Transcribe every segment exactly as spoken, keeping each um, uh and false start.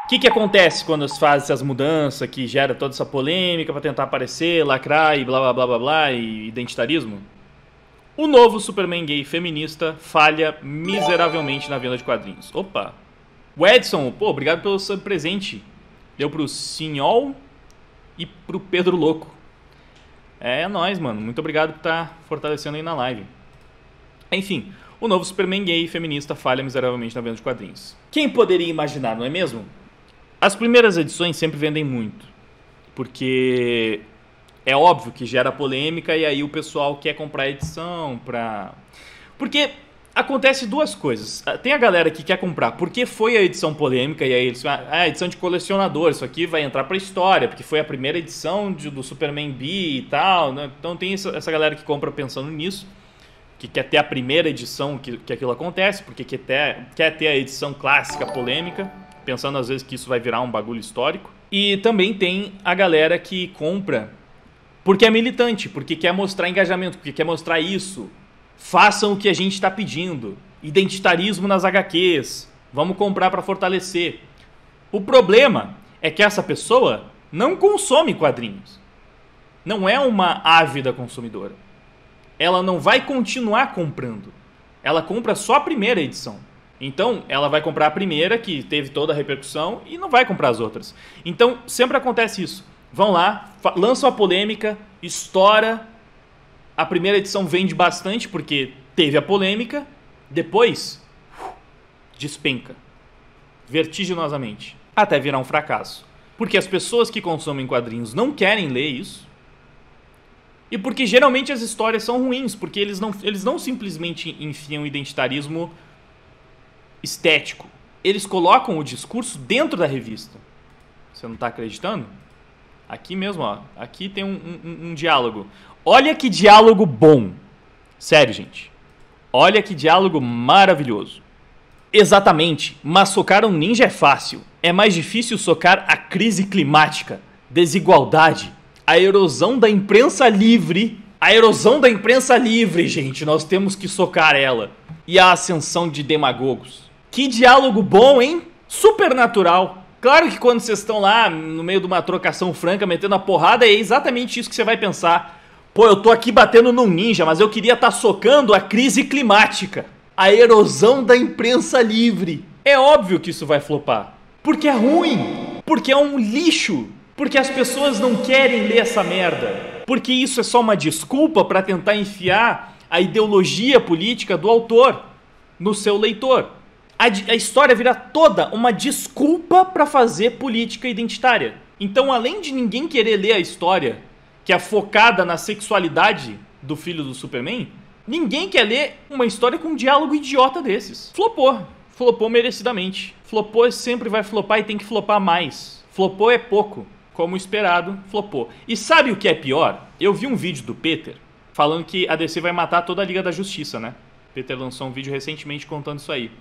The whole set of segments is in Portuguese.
O que que acontece quando se faz essas mudanças que gera toda essa polêmica pra tentar aparecer, lacrar e blá blá blá blá blá e identitarismo? O novo Superman gay feminista falha miseravelmente na venda de quadrinhos. Opa! O Edson, pô, obrigado pelo seu presente. Deu pro Sinhol e pro Pedro Louco. É, é nóis, mano. Muito obrigado por estar fortalecendo aí na live. Enfim, o novo Superman gay feminista falha miseravelmente na venda de quadrinhos. Quem poderia imaginar, não é mesmo? As primeiras edições sempre vendem muito, porque é óbvio que gera polêmica e aí o pessoal quer comprar a edição pra... Porque acontece duas coisas. Tem a galera que quer comprar porque foi a edição polêmica e aí eles falam, ah, edição de colecionador, isso aqui vai entrar pra história, porque foi a primeira edição de, do Superman bi e tal, né? Então tem essa, essa galera que compra pensando nisso, que quer ter a primeira edição que, que aquilo acontece, porque quer ter, quer ter a edição clássica polêmica, pensando às vezes que isso vai virar um bagulho histórico. E também tem a galera que compra porque é militante, porque quer mostrar engajamento, porque quer mostrar isso. Façam o que a gente está pedindo. Identitarismo nas agá quês. Vamos comprar para fortalecer. O problema é que essa pessoa não consome quadrinhos. Não é uma ávida consumidora. Ela não vai continuar comprando. Ela compra só a primeira edição. Então, ela vai comprar a primeira, que teve toda a repercussão, e não vai comprar as outras. Então, sempre acontece isso. Vão lá, lançam a polêmica, estoura, a primeira edição vende bastante, porque teve a polêmica, depois, despenca, vertiginosamente, até virar um fracasso. Porque as pessoas que consomem quadrinhos não querem ler isso, e porque geralmente as histórias são ruins, porque eles não, eles não simplesmente enfiam identitarismo estético. Eles colocam o discurso dentro da revista. Você não está acreditando? Aqui mesmo, ó. Aqui tem um, um, um diálogo. Olha que diálogo bom. Sério, gente. Olha que diálogo maravilhoso. Exatamente. Mas socar um ninja é fácil. É mais difícil socar a crise climática, desigualdade, a erosão da imprensa livre. A erosão da imprensa livre, gente. Nós temos que socar ela. E a ascensão de demagogos. Que diálogo bom, hein? Super natural. Claro que quando vocês estão lá no meio de uma trocação franca, metendo a porrada, é exatamente isso que você vai pensar. Pô, eu tô aqui batendo num ninja, mas eu queria estar socando a crise climática. A erosão da imprensa livre. É óbvio que isso vai flopar. Porque é ruim. Porque é um lixo. Porque as pessoas não querem ler essa merda. Porque isso é só uma desculpa para tentar enfiar a ideologia política do autor no seu leitor. A, a história vira toda uma desculpa para fazer política identitária. Então, além de ninguém querer ler a história, que é focada na sexualidade do filho do Superman, ninguém quer ler uma história com um diálogo idiota desses. Flopou. Flopou merecidamente. Flopou sempre vai flopar e tem que flopar mais. Flopou é pouco. Como esperado, flopou. E sabe o que é pior? Eu vi um vídeo do Peter falando que a D C vai matar toda a Liga da Justiça, né? Peter lançou um vídeo recentemente contando isso aí.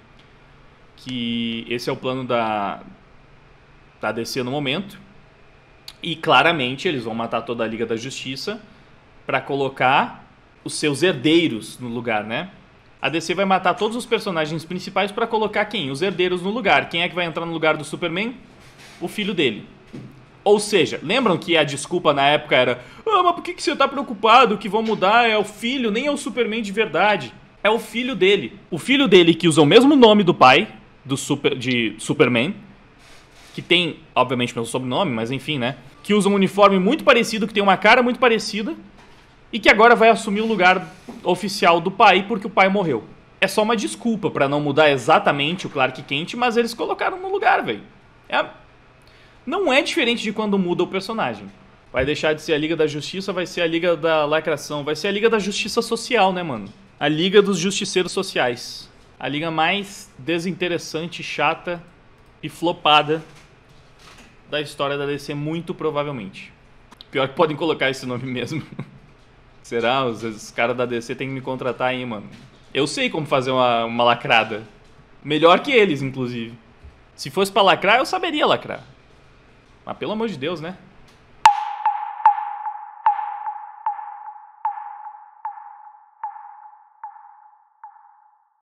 Que esse é o plano da, da D C no momento. E claramente eles vão matar toda a Liga da Justiça para colocar os seus herdeiros no lugar, né? A D C vai matar todos os personagens principais para colocar quem? Os herdeiros no lugar. Quem é que vai entrar no lugar do Superman? O filho dele. Ou seja, lembram que a desculpa na época era ah, mas por que, que você tá preocupado? O que vão mudar é o filho, nem é o Superman de verdade. É o filho dele. O filho dele que usa o mesmo nome do pai do super, de Superman, que tem, obviamente, meu sobrenome, mas enfim, né? Que usa um uniforme muito parecido, que tem uma cara muito parecida e que agora vai assumir o lugar oficial do pai porque o pai morreu. É só uma desculpa pra não mudar exatamente o Clark Kent, mas eles colocaram no lugar, velho. É... Não é diferente de quando muda o personagem. Vai deixar de ser a Liga da Justiça, vai ser a Liga da Lacração, vai ser a Liga da Justiça Social, né, mano? A Liga dos Justiceiros Sociais. A liga mais desinteressante, chata e flopada da história da D C, muito provavelmente. Pior que podem colocar esse nome mesmo. Será? Os, os caras da D C tem que me contratar aí, mano. Eu sei como fazer uma, uma lacrada. Melhor que eles, inclusive. Se fosse pra lacrar, eu saberia lacrar. Mas pelo amor de Deus, né?